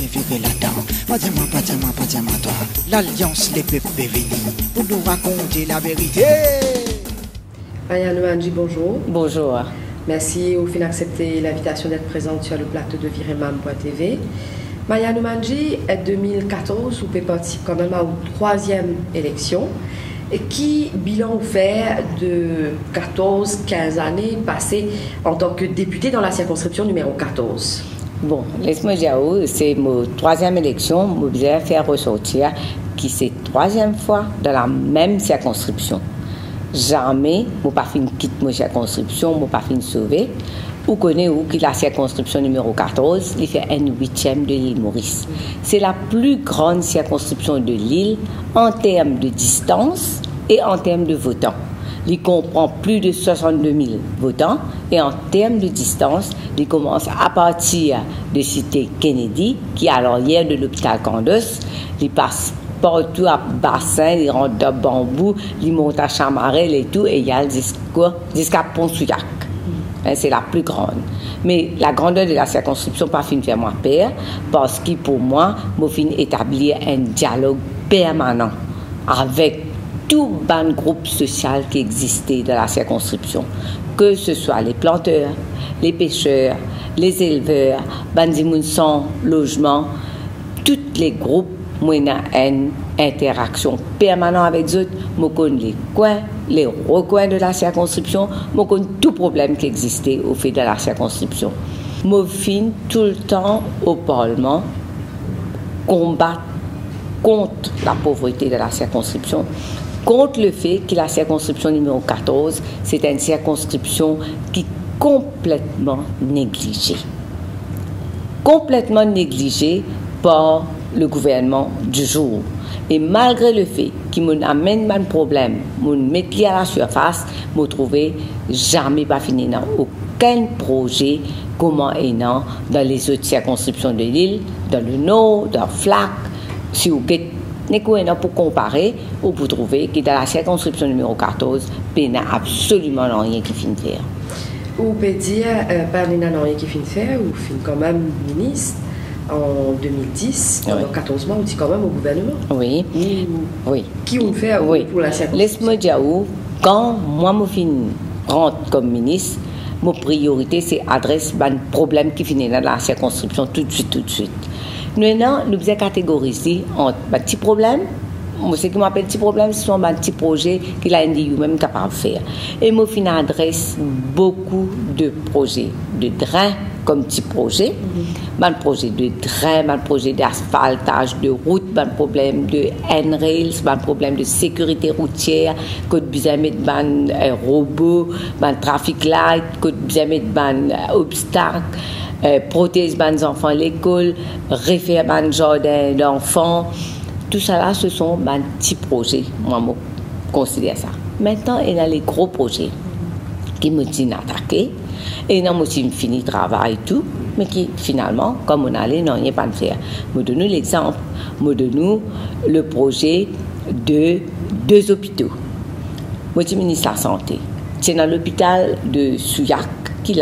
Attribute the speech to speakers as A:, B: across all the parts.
A: virer là-dedans. Pas dis-moi, toi. L'Alliance les peuples bévénis pour nous raconter la vérité.
B: Maya Noumanji, bonjour.
C: Bonjour.
B: Merci au fin d'accepter l'invitation d'être présente sur le plateau de Viremam.tv. Maya Noumanji, en 2014, vous pouvez participer quand même à une troisième élection. Et qui bilan vous fait de 14-15 années passées en tant que député dans la circonscription numéro 14?
C: Bon, laisse-moi dire, c'est ma troisième élection, je vais faire ressortir qui c'est troisième fois dans la même circonscription. Jamais, je n'ai pas fait quitte ma circonscription, je n'ai pas fait sauver. Vous connaissez où que la circonscription numéro 14, il fait un huitième de l'île Maurice. C'est la plus grande circonscription de l'île en termes de distance et en termes de votants. Il comprend plus de 62 000 votants et en termes de distance, il commence à partir de cité Kennedy, qui est à l'arrière de l'hôpital Candos, il passe partout à Bassin, il rentre dans Bambou, il monte à Chamarel et tout, et il y a jusqu'à Pont-Souillac. C'est la plus grande. Mais la grandeur de la circonscription pas fin faire moi peur, parce que pour moi, je fin établir un dialogue permanent avec tout le groupe social qui existait dans la circonscription, que ce soit les planteurs, les pêcheurs, les éleveurs, bandimoun sans logement, tous les groupes, moi une interaction permanente avec eux, je connais les coins, les recoins de la circonscription, je connais tout problème qui existait au fait de la circonscription. Je finis tout le temps au Parlement combattre contre la pauvreté de la circonscription, contre le fait que la circonscription numéro 14, c'est une circonscription qui est complètement négligée. Complètement négligée par le gouvernement du jour. Et malgré le fait qu'il m'amène un problème, m'ont mis à la surface, m'ont trouvé jamais pas fini dans aucun projet comment et non dans les autres circonscriptions de l'île, dans le nord, dans Flac. Si vous êtes pour comparer, ou pour trouver que dans la circonscription numéro 14, il n'y a absolument rien qui finit de faire.
B: Ou peut dire, il n'y a rien qui finit de faire, ou finit quand même ministre. En 2010, pendant 14 mois, on dit quand même au gouvernement.
C: Oui. Oui.
B: Qui on fait pour la circonscription?
C: Laisse-moi dire quand moi je rentre comme ministre, ma priorité c'est adresser un problème qui finit dans la circonscription tout de suite. Maintenant, nous devons catégoriser en petits problèmes. Ce qui m'appelle petit problème, ce sont des petits projets qu'il a lui-même capable de faire. Et moi, je adresse beaucoup de projets de drain comme petit projet, un projet de drain, un projet d'asphaltage de route, un problème de handrails, un problème de sécurité routière, que besoin de mettre un robot, un traffic light, que besoin de mettre un obstacle. Prothèse les enfants à l'école, refaire un jardin d'enfants, tout ça là, ce sont des petits projets. Moi, je considère ça. Maintenant, il y a les gros projets qui me disent d'attaquer. Et non, moi aussi, je finis le travail et tout, mais qui finalement, comme on allait, non, il n'y a pas de faire. Je donne l'exemple. Je donne le projet de 2 hôpitaux. Moi, je suis ministre de la Santé. C'est dans l'hôpital de Souillac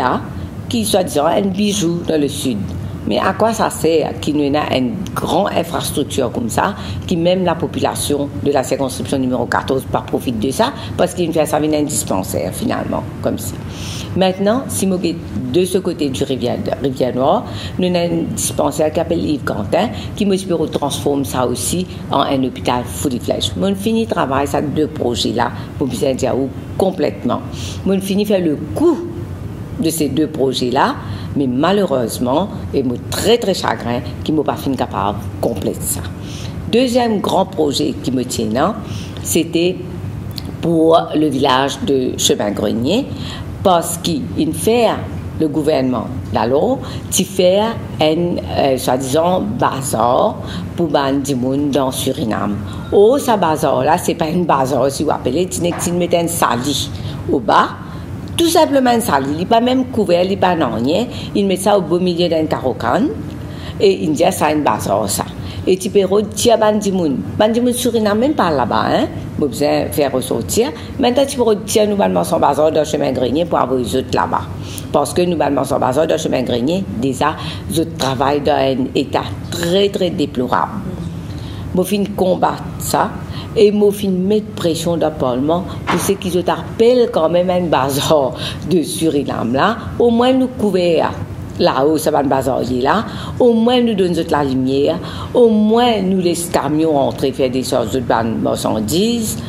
C: qui soit-disant un bijou dans le sud. Mais à quoi ça sert qu'il y ait une grande infrastructure comme ça, qui même la population de la circonscription numéro 14 pas profite de ça, parce qu'il fait ça un dispensaire finalement, comme ça. Maintenant, si vous êtes de ce côté du Rivière Noire, nous avons un dispensaire qui s'appelle Yves Quentin, qui me transforme ça aussi en un hôpital full flèche. Mon fini travail, ça 2 projets-là, pour bien dire complètement. Mon fini faire le coût de ces 2 projets-là, mais malheureusement, et moi très très chagrin, qui ne m'a pas fini capable de compléter ça. Deuxième grand projet qui me tient, c'était pour le village de Chemin-Grenier, parce qu'il fait le gouvernement d'alors, qui fait un, soi-disant, bazar pour les gens dans Suriname. Oh, ce bazar-là, ce n'est pas un bazar, si vous appelez, il met un sali au bas. Tout simplement ça, il n'est pas même couvert, il n'est pas rien. Il met ça au beau milieu d'un carrocan et il dit ça une bazar ça. Et tu peux retirer Bandimoun Suriname même pas là-bas, hein. Vous besoin faire ressortir. Maintenant tu peux retirer nous son bazar dans chemin Grenier pour avoir les autres là-bas. Parce que nous son bazar dans chemin Grenier, déjà, les autres travaillent dans un état très très déplorable. Je fin combattre ça et je fin mettre pression dans le Parlement pour ce qui se rappelle quand même un bazar de Suriname là, au moins nous couvrir là-haut, ça va le bazar là, au moins nous donnons la lumière, au moins nous laissons camions entrer faire des sortes de marchandises,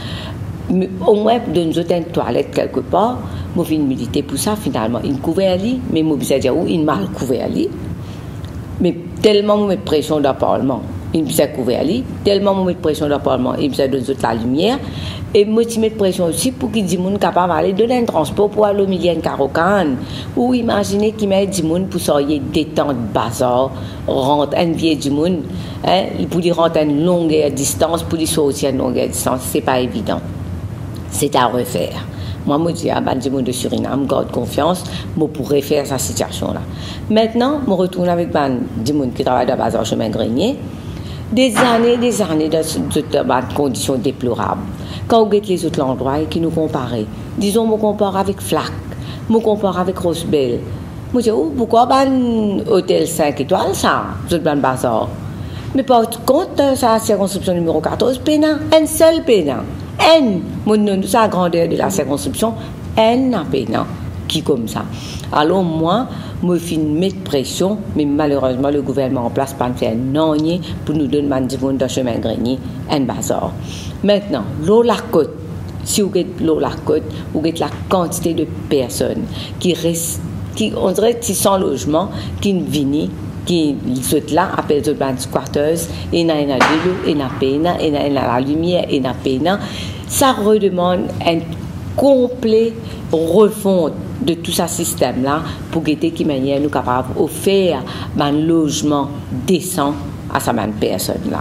C: au moins nous donnons une toilette quelque part. Je fin militer pour ça finalement, une couvert mais je vais dire une mal couvert mais tellement je mets pression dans le Parlement. Il me fait couvrir tellement je mets pression dans le Parlement, il me fait donner la lumière et moi je mets pression aussi pour qu'ils disent qu'ils capable d'aller donner un transport pour aller au milieu de Carocan ou imaginez qu'ils mettent du monde pour sortir détente bazar rentre un vieux du monde pour les rentrer une longue distance pour les sortir une longue distance, c'est pas évident, c'est à refaire. Moi, je dis à du monde de Suriname, garde confiance, je pourrais faire cette situation-là. Maintenant, je retourne avec du monde qui travaille dans le bazar chemin Grenier. Des années dans de conditions déplorables. Quand on regarde les autres endroits qui nous comparent, disons, on compare avec Flac, on compare avec Rosebel. Je dis, pourquoi un hôtel 5 étoiles, ça, c'est un bazar? Mais par contre, sa circonscription numéro 14, un seul pénal. C'est la grandeur de la circonscription, un pénal qui comme ça. Alors moi, je finis de mettre pression, mais malheureusement, le gouvernement en place pas faire non pour nous donner un monde dans chemin Grenier, un bazar. Maintenant, l'eau la côte, si vous avez l'eau la côte, vous avez la quantité de personnes qui restent, qui on dirait qui sans logement, qui ne viennent, qui sont là, appellent les squatters, et il y a de l'eau, et il y a la lumière, et il y a ça redemande un complet refonte de tout ce système-là pour guetter qui manière nous capables d'offrir un logement décent à sa même personne-là.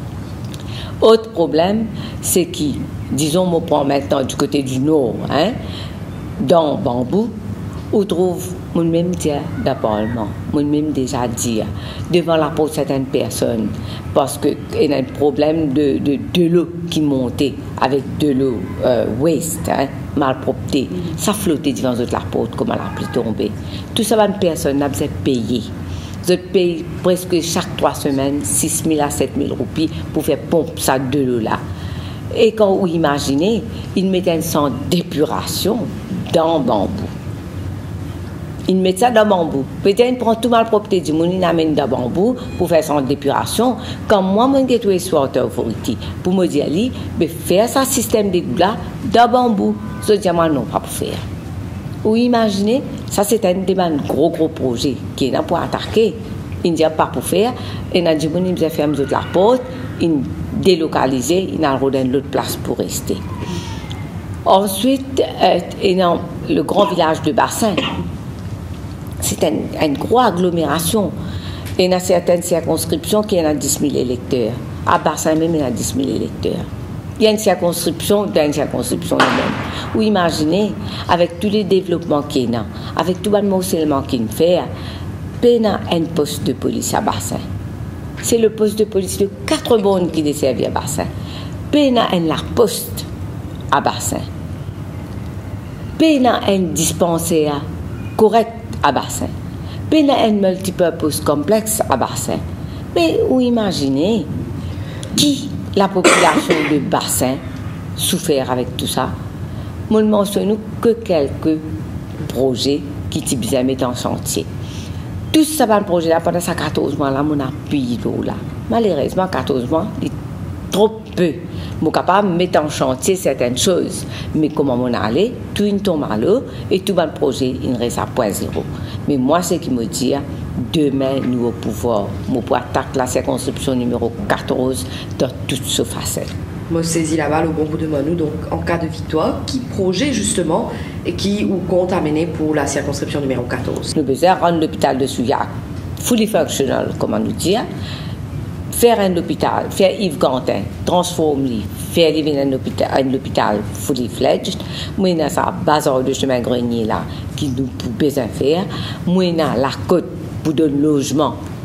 C: Autre problème, c'est que, disons, on prend maintenant du côté du nord, dans Bambou, on trouve mon même dire d'appartement, mon même déjà dire devant la porte certaines personnes parce qu'il y a un problème de l'eau qui montait avec de l'eau waste, malpropreté, ça flottait devant la porte comme elle a pu tomber. Tout ça, une personne n'a pas payé. Je paye presque chaque 3 semaines 6 000 à 7 000 roupies pour faire pompe ça de l'eau là. Et quand vous imaginez, ils mettent un centre d'épuration dans Bambou. Ils mettent ça dans Bambou. Peut-être qu'ils prennent tout mal propreté du monde, ils l'amènent dans Bambou pour faire son d'épuration. Comme moi, je suis trouvé sur Water Authority pour me dire, faire ce système d'égout là dans Bambou. Je dis, moi, non, pas pour faire. Vous imaginez, ça c'est un gros projet qui est là pour attaquer. Il ne dit pas pour faire. Et il a dit, il a fermé la porte, il délocalisé, il a rodé une autre place pour rester. Ensuite, il y a le grand village de Bassin. C'est une grosse agglomération. Il y a certaines circonscriptions qui ont 10 000 électeurs. À Bassin même, il y a 10 000 électeurs. Il y a une circonscription même. Vous imaginez, avec tous les développements qu'il y a, avec tout le morcellement qu'il fait, il y a un poste de police à Bassin. C'est le poste de police de 4 bornes qui desservent à Bassin. Il y a un poste à Bassin. Il y a un dispensaire correct à Bassin. Il y a un multipurpose complexe à Bassin. Mais vous imaginez qui la population de Bassin souffert avec tout ça. Moi, je ne mentionne que quelques projets qui sont bien mis en chantier. Tout ce projet là pendant ces 14 mois là, mon appui là. Malheureusement, 14 mois, c'est trop peu. Je suis capable de mettre en chantier certaines choses. Mais comment on allait, tout une tombe à l'eau et tout le projet, il reste à 0.0. Mais moi, ce qui me dit, demain, nous au pouvoir, nous pouvons attaquer la circonscription numéro 14 dans toutes ses facettes.
B: Moi, saisis la balle au bon bout de Manou, donc en cas de victoire, qui projet justement et qui ou compte amener pour la circonscription numéro 14?
C: Nous devons rendre l'hôpital de Souillac fully functional, comment nous dire, faire un hôpital, faire Yves Gantin, transformer, faire un hôpital fully fledged. Moi, il y a sa bazar de chemin Grenier là, qui nous peut besoin faire. Moi, il y a la côte pour donner logement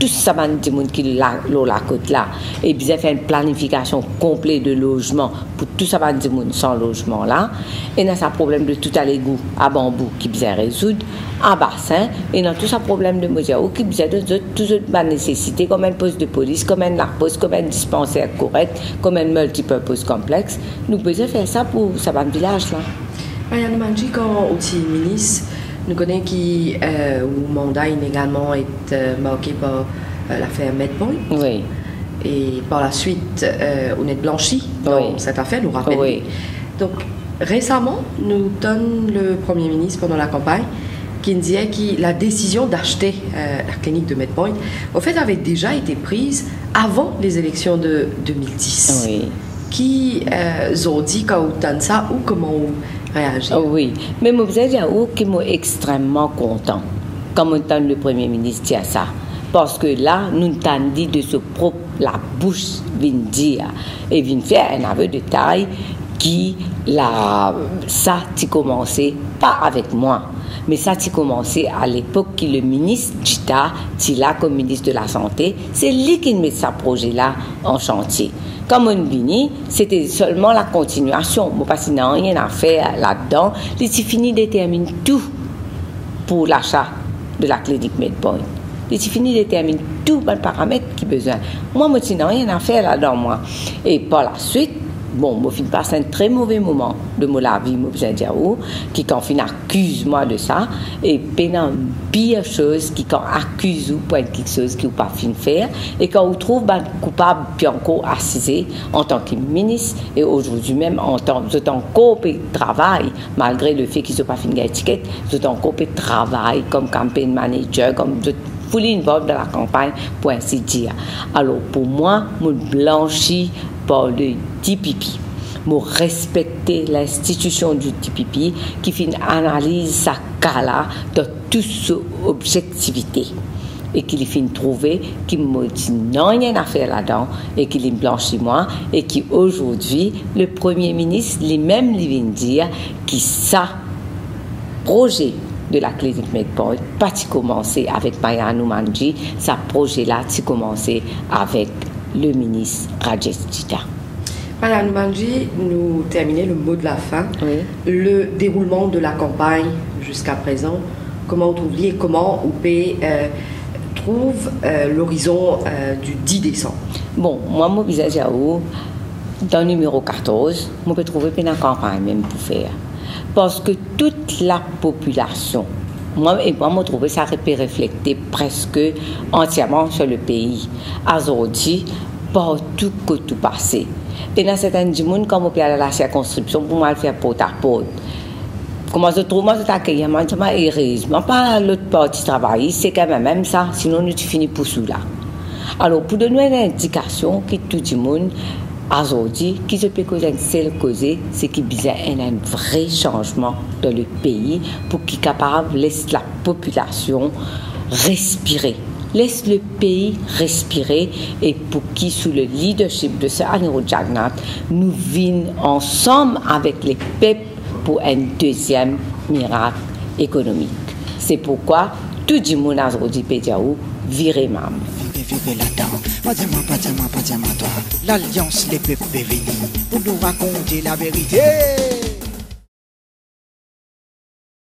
C: tout ça va dire qui la côte là et bien faire une planification complète de logement pour tout ça va dire sans logement là et dans ça problème de tout à l'égout à bambou qui bien résoudre en bassin et dans tout ça problème de Mosiao qui bien de tout autre nécessité comme un poste de police comme un poste comme un dispensaire correct comme un multipurpose complexe nous pouvons faire ça pour ça va village là.
B: Marianne Manji quand outil ministre nous connaissons qui le mandat également est marqué par l'affaire Medpoint.
C: Oui.
B: Et par la suite, on est blanchi dans cette affaire, nous rappelons.
C: Oui.
B: Donc, récemment, nous donne le Premier ministre pendant la campagne qui nous disait que la décision d'acheter la clinique de Medpoint, en fait, avait déjà été prise avant les élections de 2010.
C: Oui.
B: Qui ont dit quand on donne ça ou comment on réagit.
C: Oui, mais moi, vous avez dit que je suis extrêmement content quand on entend le Premier ministre dire ça. Parce que là, nous avons dit de se propre la bouche vient dire et vient faire un aveu de taille qui ça a commencé pas avec moi. Mais ça a commencé à l'époque que le ministre Gita, là comme ministre de la Santé, c'est lui qui met ce projet-là en chantier. Comme on vient, c'était seulement la continuation. Moi, parce qu'il n'y a rien à faire là-dedans. Il fini détermine tout pour l'achat de la clinique Medpoint. Il fini détermine tout les paramètres qu'il a besoin. Moi, je n'ai rien à faire là-dedans, moi. Et par la suite, bon, je finis passer un très mauvais moment de ma vie, je veux dire, qui quand fin accuse moi de ça, et pendant pire chose, qui quand accuse ou pour quelque chose qui ou pas fin faire, et quand on trouve coupable puis encore assisé en tant que ministre, et aujourd'hui même en tant que encore de travail, malgré le fait qu'ils n'ont pas fini l'étiquette, ils ont encore de travail comme campaign manager, comme fully involved dans la campagne, pour ainsi dire. Alors pour moi, je blanchis par le DPP. Je respecter l'institution du DPP qui fait une analyse sa cas-là dans toute son objectivité et qui fait trouver qui me dit non rien à faire là-dedans et qui me blanchit moi et qui aujourd'hui le Premier ministre lui-même lui vient dire que ça projet de la clinique Medpoint, pas commencé avec Marianne Manji, ça projet-là a commencé avec le ministre Rajesh Gita.
B: Marianne Manji, nous terminons le mot de la fin. Oui. Le déroulement de la campagne jusqu'à présent, comment on trouve et comment on peut trouve l'horizon du 10 décembre? Bon,
C: moi, mon visage à où, dans le numéro 14, je peux trouver une campagne même pour faire. Parce que toute la population, moi, je trouve ça peut refléter presque entièrement sur le pays. Aujourd'hui, partout que tout passé. Et dans certains gens, quand on peut aller à la circonscription, pour moi, faire porte à porte. Comment je trouve, moi, je t'accueille, moi, je suis heureuse. Mais pas l'autre partie travail, c'est quand même ça, sinon, nous finissons pour cela. Alors, pour donner une indication que tout le monde, aujourd'hui, qui se peut causer une seule cause, c'est qu'il y a un vrai changement dans le pays pour qu'il soit capable de laisser la population respirer. Laisse le pays respirer et pour qui, sous le leadership de Sir Anirudh Jagannath, nous vîmes ensemble avec les peuples pour un deuxième miracle économique. C'est pourquoi tout le monde a aujourd'hui pédiaou viré mam.
A: Viré là-dedans, pas toi. L'alliance les peuples bénis pour nous raconter la vérité.